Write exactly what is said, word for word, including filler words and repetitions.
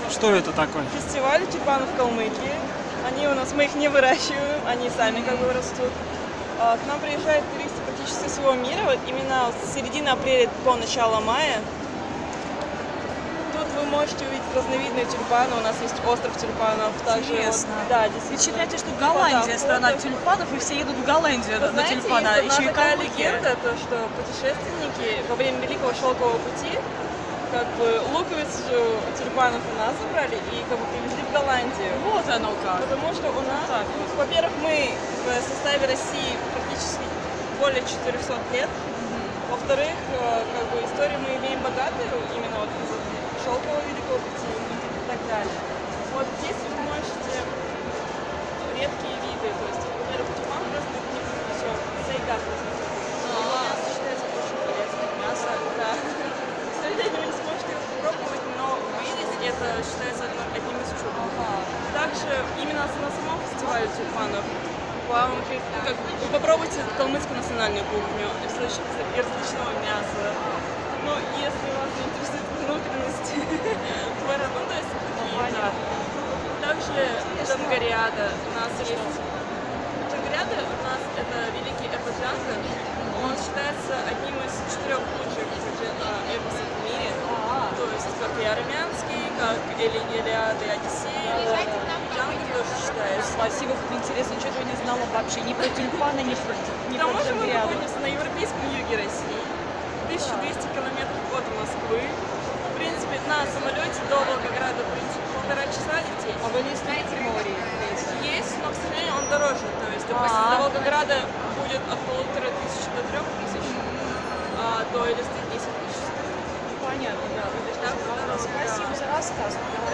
Что это такое? Фестиваль тюльпанов в Калмыкии. Они у нас, мы их не выращиваем, они сами как бы растут. К нам приезжают туристы практически со всего мира, вот именно с середины апреля по начало мая. Тут вы можете увидеть разновидные тюльпаны, у нас есть остров тюльпанов. Интересно. Вот, да, Ведь считается, что Голландия страна тюльпанов, и все едут в Голландию Вы на знаете, тюльпаны, есть еще одна и такая Калмыкия. легенда, то, что путешественники во время Великого Шелкового пути как бы луковицу тюльпанов у нас забрали и как бы привезли в Голландию. Вот оно как. Потому что у нас, Так ну, вот. во-первых, мы в составе России практически более четырёхсот лет. Во-вторых, э, как бы историю мы имеем богатую, именно вот из Шелкового Великого пути и так далее. Вот здесь вы можете редкие виды, то есть, во-первых, тюльпан просто не все, сейгак. Его мясо считается очень полезным. Мясо, да. К сожалению, вы не сможете его попробовать, но увидеть это считается одно- одним из чудов. Также именно на самом фестивале тюльпанов вам, при- ну, как, вы попробуйте калмыцкую национальную кухню из различ- из различного мяса. Ну, если вас не интересует внутренности творога, ну, то есть такие, да. Также джангариада у нас есть. Джангариада у нас это великий эпос джанга. Он считается одним из четырех лучших э, эпосов в мире. То есть как и армянский, как Эли- Илиада и Одиссея. Джанга тоже считается. Спасибо, как интересно, ничего не знала вообще, ни про тюльпаны, ни про, ни К тому про же мы джангиаду. находимся на европейском юге России, тысяча двести километров от Москвы. В принципе, на самолете до Волгограда, в принципе, полтора часа лететь. А вы не знаете море? Есть, но, к сожалению, он дороже. То есть, допустим, А. до Волгограда будет от полутора тысяч до трех тысяч, а до Элисты десять тысяч. Понятно, да. Так, Спасибо за рассказ.